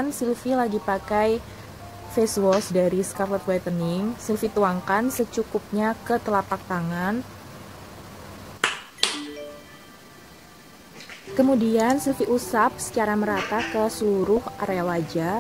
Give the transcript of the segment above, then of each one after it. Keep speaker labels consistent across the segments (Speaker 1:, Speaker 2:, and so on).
Speaker 1: kebetulan Sylvie lagi pakai face wash dari Scarlett Whitening. Sylvie tuangkan secukupnya ke telapak tangan. Kemudian Sylvie usap secara merata ke seluruh area wajah.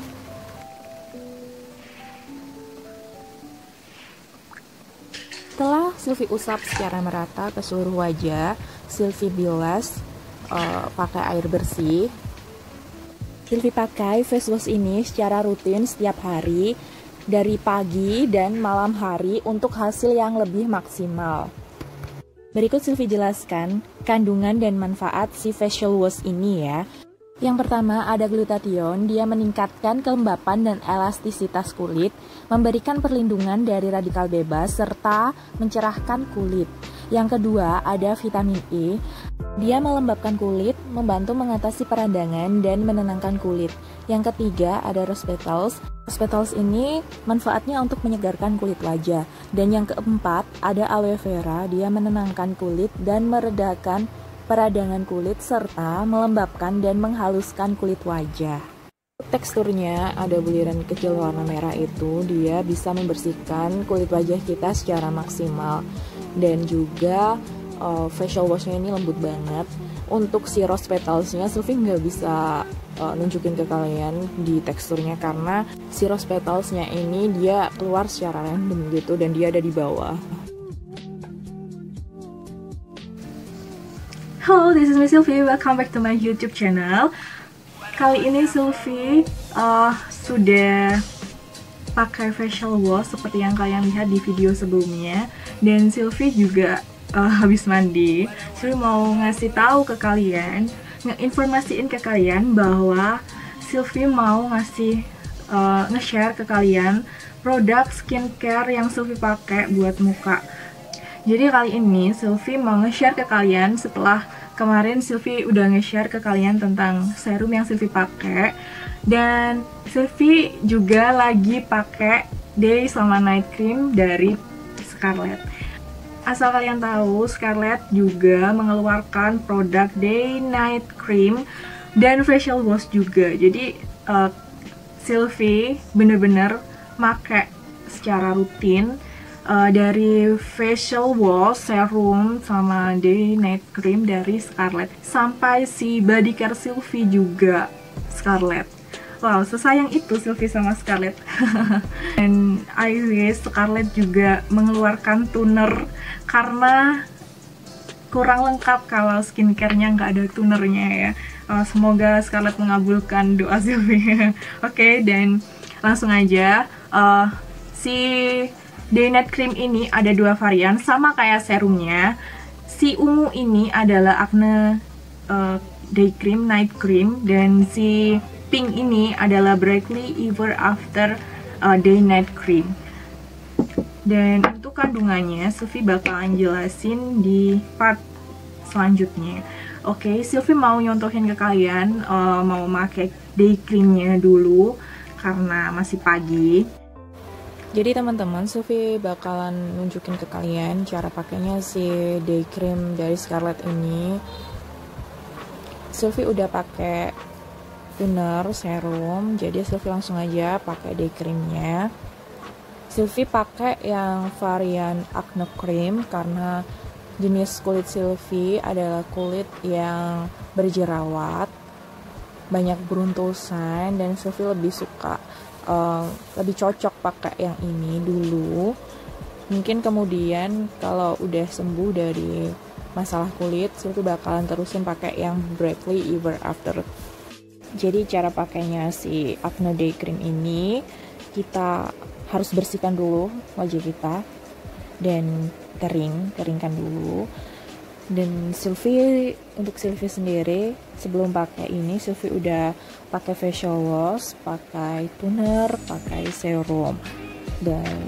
Speaker 1: Setelah Sylvie usap secara merata ke seluruh wajah, Sylvie bilas pakai air bersih. Sylvie pakai face wash ini secara rutin setiap hari dari pagi dan malam hari untuk hasil yang lebih maksimal. Berikut Sylvie jelaskan kandungan dan manfaat si facial wash ini ya. Yang pertama ada glutathione, dia meningkatkan kelembapan dan elastisitas kulit, memberikan perlindungan dari radikal bebas, serta mencerahkan kulit. Yang kedua ada vitamin E, dia melembabkan kulit, membantu mengatasi peradangan dan menenangkan kulit. Yang ketiga ada rose petals. Rose petals ini manfaatnya untuk menyegarkan kulit wajah. Dan yang keempat ada aloe vera, dia menenangkan kulit dan meredakan peradangan kulit serta melembabkan dan menghaluskan kulit wajah. Teksturnya ada buliran kecil warna merah itu, dia bisa membersihkan kulit wajah kita secara maksimal. Dan juga facial washnya ini lembut banget. Untuk si rose petalsnya Sylvie nggak bisa nunjukin ke kalian di teksturnya karena si rose petalsnya ini dia keluar secara random gitu dan dia ada di bawah.
Speaker 2: Hello, this is Miss Sylvie. Welcome back to my YouTube channel. Kali ini Sylvie sudah pakai facial wash seperti yang kalian lihat di video sebelumnya, dan Sylvie juga habis mandi. Sylvie mau ngasih tahu ke kalian, ngeinformasiin ke kalian bahwa Sylvie mau nge-share ke kalian produk skincare yang Sylvie pakai buat muka. Jadi kali ini Sylvie mau nge-share ke kalian setelah kemarin Sylvie udah nge-share ke kalian tentang serum yang Sylvie pakai. Dan Sylvie juga lagi pakai Day sama Night Cream dari Scarlett. Asal kalian tahu, Scarlett juga mengeluarkan produk Day Night Cream dan facial wash juga. Jadi Sylvie bener-bener pakai secara rutin dari facial wash, serum, sama Day Night Cream dari Scarlett. Sampai si body care Sylvie juga Scarlett. Wow, sesayang itu Sylvie sama Scarlett. Dan I wish Scarlett juga mengeluarkan toner karena kurang lengkap kalau skincare-nya nggak ada tonernya ya. Semoga Scarlett mengabulkan doa Sylvie. Oke, dan langsung aja. Si Day Night Cream ini ada dua varian, sama kayak serumnya. Si ungu ini adalah Acne Day Cream, Night Cream, dan si pink ini adalah Brightly Ever After Day Night Cream. Dan untuk kandungannya Sylvie bakalan jelasin di part selanjutnya. Oke, Sylvie mau nyontohin ke kalian, mau pakai day creamnya dulu karena masih pagi.
Speaker 1: Jadi teman-teman, Sylvie bakalan nunjukin ke kalian cara pakainya si day cream dari Scarlett ini. Sylvie udah pakai toner, serum, jadi Sylvie langsung aja pakai day creamnya. Sylvie pakai yang varian Acne Cream karena jenis kulit Sylvie adalah kulit yang berjerawat, banyak beruntusan, dan Sylvie lebih suka lebih cocok pakai yang ini dulu. Mungkin kemudian kalau udah sembuh dari masalah kulit, Sylvie bakalan terusin pakai yang Brightly Ever After. Jadi cara pakainya si Acne Day Cream ini, kita harus bersihkan dulu wajah kita dan keringkan dulu. Dan untuk Sylvie sendiri sebelum pakai ini, Sylvie udah pakai facial wash, pakai toner, pakai serum. Dan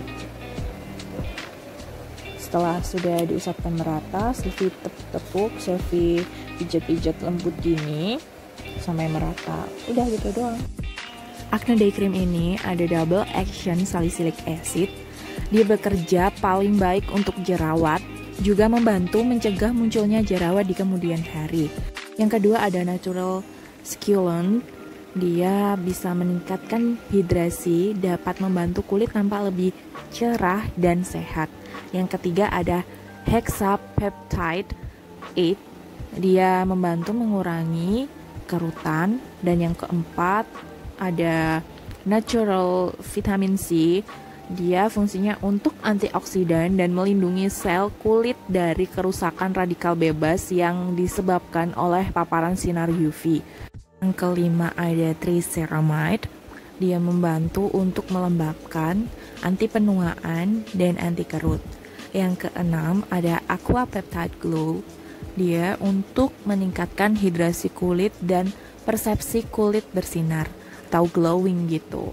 Speaker 1: setelah sudah diusapkan merata, Sylvie tepuk-tepuk, Sylvie pijat-pijat lembut gini sampai merata. Udah gitu doang. Acne Day Cream ini ada double action salicylic acid. Dia bekerja paling baik untuk jerawat, juga membantu mencegah munculnya jerawat di kemudian hari. Yang kedua ada natural sculptant. Dia bisa meningkatkan hidrasi, dapat membantu kulit tampak lebih cerah dan sehat. Yang ketiga ada Hexapeptide 8. Dia membantu mengurangi kerutan. Dan yang keempat ada Natural Vitamin C. Dia fungsinya untuk antioksidan dan melindungi sel kulit dari kerusakan radikal bebas yang disebabkan oleh paparan sinar UV. Yang kelima ada Triceramide. Dia membantu untuk melembabkan, anti penuaan, dan anti kerut. Yang keenam ada Aqua Peptide Glow. Dia untuk meningkatkan hidrasi kulit dan persepsi kulit bersinar atau glowing gitu.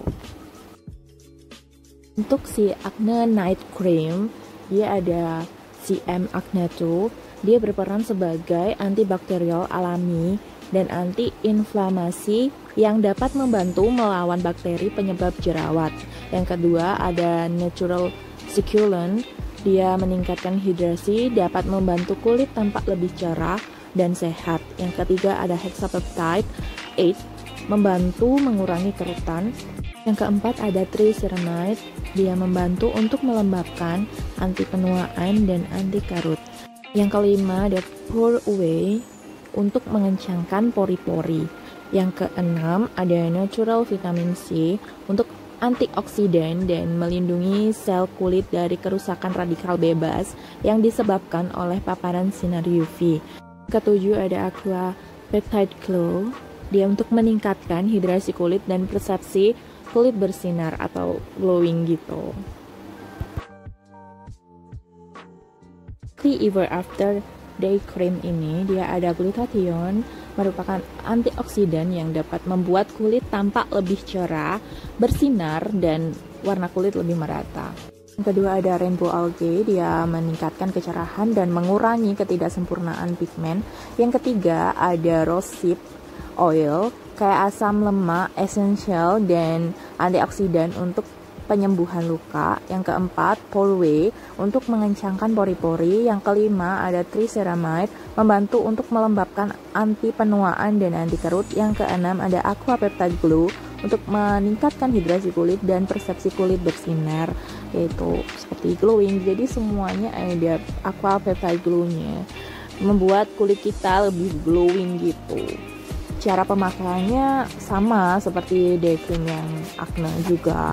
Speaker 1: Untuk si Acne Night Cream, dia ada CM Acne 2. Dia berperan sebagai antibakterial alami dan anti-inflamasi yang dapat membantu melawan bakteri penyebab jerawat. Yang kedua ada Natural Succulent. Dia meningkatkan hidrasi, dapat membantu kulit tampak lebih cerah dan sehat. Yang ketiga ada Hexapeptide 8, membantu mengurangi kerutan. Yang keempat ada Triceramide. Dia membantu untuk melembabkan, anti penuaan, dan anti karut. Yang kelima ada Pore Away, untuk mengencangkan pori-pori. Yang keenam ada Natural Vitamin C untuk antioksidan dan melindungi sel kulit dari kerusakan radikal bebas yang disebabkan oleh paparan sinar UV. Ketujuh ada Aqua Peptide Glow. Dia untuk meningkatkan hidrasi kulit dan persepsi kulit bersinar atau glowing gitu. The Ever After Day Cream ini dia ada glutathione, merupakan antioksidan yang dapat membuat kulit tampak lebih cerah, bersinar, dan warna kulit lebih merata. Yang kedua ada Rainbow Algae, dia meningkatkan kecerahan dan mengurangi ketidaksempurnaan pigmen. Yang ketiga ada Rosehip Oil, kayak asam lemak esensial dan antioksidan untuk penyembuhan luka. Yang keempat, Poreway untuk mengencangkan pori-pori. Yang kelima ada Triceramide, membantu untuk melembabkan, anti penuaan dan anti kerut. Yang keenam ada Aqua Peptide Glow untuk meningkatkan hidrasi kulit dan persepsi kulit bersinar, yaitu seperti glowing. Jadi semuanya ada Aqua Peptide Glow-nya, membuat kulit kita lebih glowing gitu. Cara pemakaiannya sama seperti day cream yang acne juga.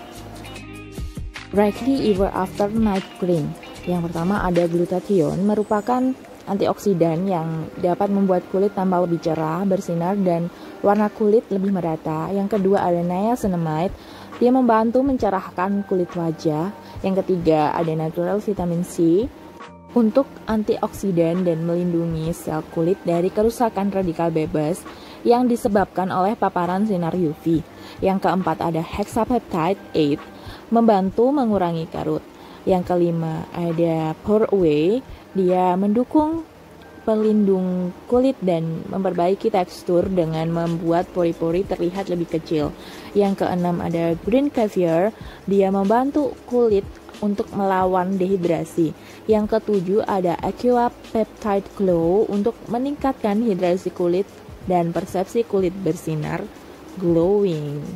Speaker 1: Brightly Ever After Night Cream. Yang pertama ada glutathione, merupakan antioksidan yang dapat membuat kulit tambah lebih cerah, bersinar, dan warna kulit lebih merata. Yang kedua ada niacinamide, dia membantu mencerahkan kulit wajah. Yang ketiga ada Natural Vitamin C untuk antioksidan dan melindungi sel kulit dari kerusakan radikal bebas yang disebabkan oleh paparan sinar UV. Yang keempat ada Hexapeptide 8, membantu mengurangi karut. Yang kelima ada Pore Away, dia mendukung pelindung kulit dan memperbaiki tekstur dengan membuat pori-pori terlihat lebih kecil. Yang keenam ada Green Caviar, dia membantu kulit untuk melawan dehidrasi. Yang ketujuh ada Aqua Peptide Glow untuk meningkatkan hidrasi kulit dan persepsi kulit bersinar, glowing.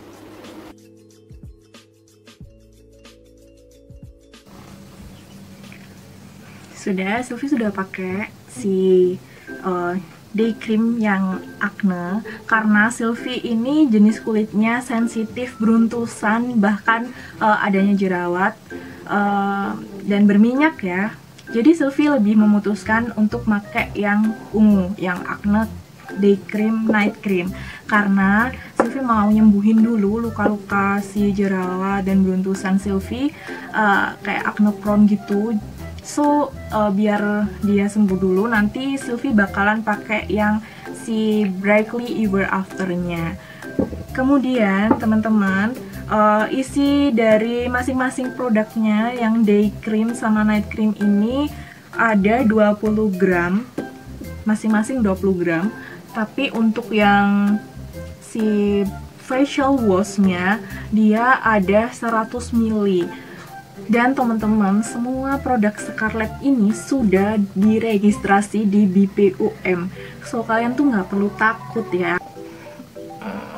Speaker 2: Sylvie sudah pakai si day cream yang acne karena Sylvie ini jenis kulitnya sensitif, beruntusan, bahkan adanya jerawat dan berminyak ya. Jadi Sylvie lebih memutuskan untuk pakai yang ungu, yang acne day cream, night cream, karena Sylvie mau nyembuhin dulu luka-luka si jerawat dan beruntusan Sylvie, kayak acne prone gitu. So biar dia sembuh dulu, nanti Sylvie bakalan pakai yang si Brightly Ever After-nya. Kemudian teman-teman, isi dari masing-masing produknya yang day cream sama night cream ini ada 20 gram, masing-masing 20 gram. Tapi untuk yang si facial wash-nya dia ada 100 ml. Dan teman-teman, semua produk Scarlett ini sudah diregistrasi di BPOM. So kalian tuh nggak perlu takut ya.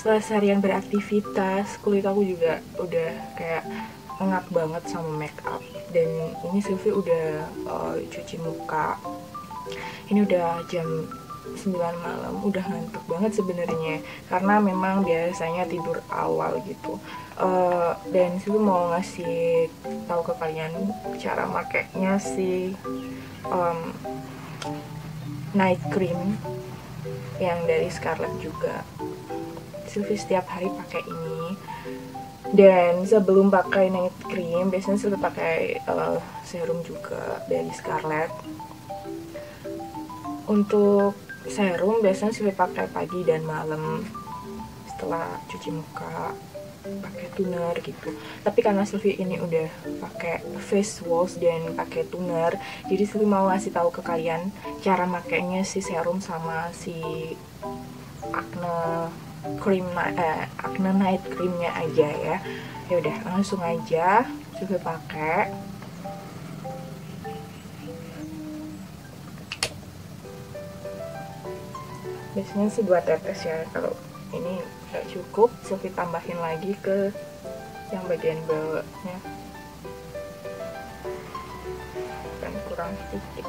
Speaker 1: setelah seharian beraktivitas, kulit aku juga udah kayak ngap banget sama make up. Dan ini Sylvie udah cuci muka. Ini udah jam 9 malam, udah ngantuk banget sebenarnya karena memang biasanya tidur awal gitu. Dan Sylvie mau ngasih tahu ke kalian cara makainya si night cream yang dari Scarlett juga. Sylvie setiap hari pakai ini. Dan sebelum pakai night cream, biasanya Sylvie pakai serum juga dari Scarlett. Untuk serum biasanya Sylvie pakai pagi dan malam setelah cuci muka, pakai toner gitu. Tapi karena Sylvie ini udah pakai face wash dan pakai toner, jadi Sylvie mau ngasih tahu ke kalian cara makainya si serum sama si acne night creamnya aja ya. Ya udah, langsung aja Sylvie pakai. Biasanya sih 2 tetes ya, kalau ini nggak cukup Sylvie tambahin lagi ke yang bagian bawahnya dan kurang sedikit.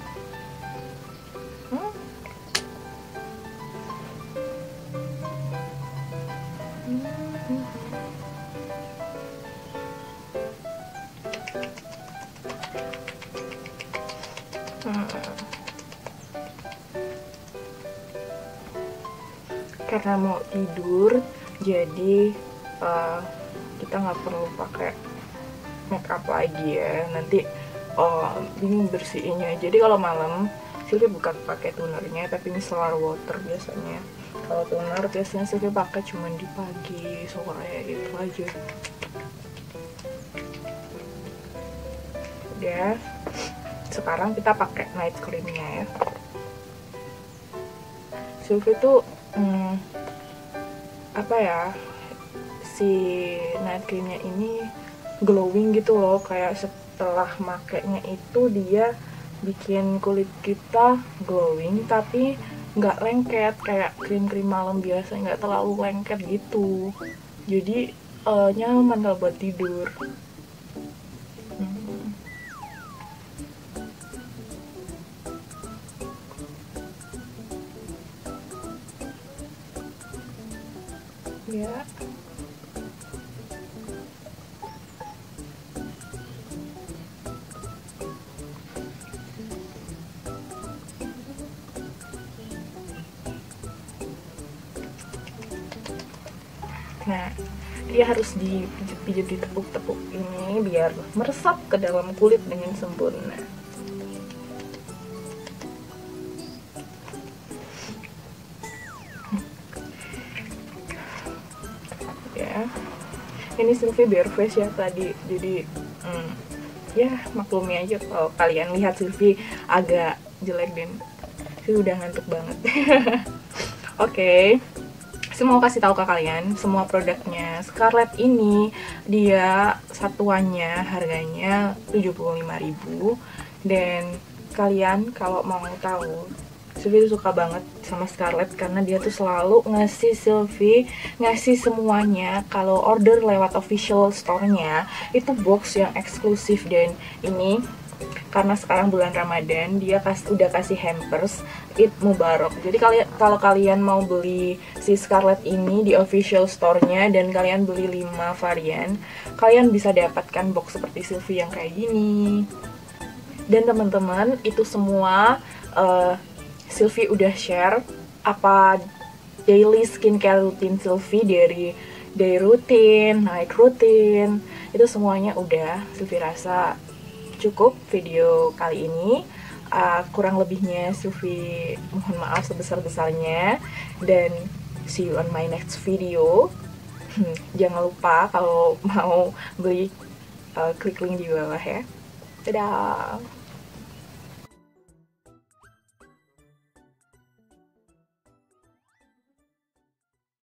Speaker 1: Karena mau tidur, jadi kita nggak perlu pakai make up lagi ya, nanti bingung bersihinnya. Jadi kalau malam Sylvie bukan pakai tonernya, tapi micellar water biasanya. Kalau toner biasanya Sylvie pakai cuma di pagi, sore gitu aja. Udah, sekarang kita pakai night creamnya ya. Sylvie tuh apa ya, si night creamnya ini glowing gitu loh, kayak setelah makainya itu dia bikin kulit kita glowing tapi nggak lengket kayak krim-krim malam biasa, nggak terlalu lengket gitu, jadi nyaman kalau buat tidur. Ya. Nah, dia harus dipijit-pijit, ditepuk-tepuk ini biar meresap ke dalam kulit dengan sempurna. Ya, ini Sylvie bare face ya tadi, jadi ya maklumi aja kalau kalian lihat Sylvie agak jelek dan Sylvie udah ngantuk banget. Oke. Saya mau kasih tahu ke kalian semua produknya Scarlett ini, dia satuannya harganya 75.000. Dan kalian kalau mau tahu, Sylvie tuh suka banget sama Scarlett karena dia tuh selalu ngasih Sylvie, ngasih semuanya kalau order lewat official store-nya itu box yang eksklusif. Dan ini karena sekarang bulan Ramadan, dia udah kasih hampers Eid Mubarak. Jadi kalau kalian mau beli si Scarlett ini di official store-nya dan kalian beli 5 varian, kalian bisa dapatkan box seperti Sylvie yang kayak gini. Dan teman-teman, itu semua Sylvie udah share apa daily skincare routine Sylvie, dari day routine, night routine, itu semuanya udah Sylvie rasa cukup video kali ini. Kurang lebihnya Sylvie mohon maaf sebesar-besarnya, dan see you on my next video. Jangan lupa kalau mau beli klik link di bawah ya. Dadah.